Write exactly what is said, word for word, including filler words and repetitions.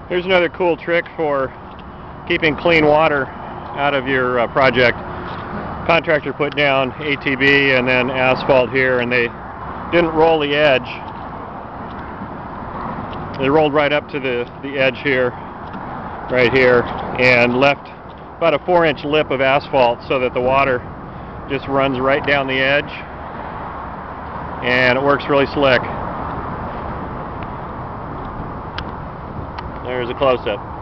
Here's another cool trick for keeping clean water out of your uh, project. Contractor put down A T B and then asphalt here, and they didn't roll the edge. They rolled right up to the, the edge here, right here, and left about a four inch lip of asphalt so that the water just runs right down the edge, and it works really slick. There's a close-up.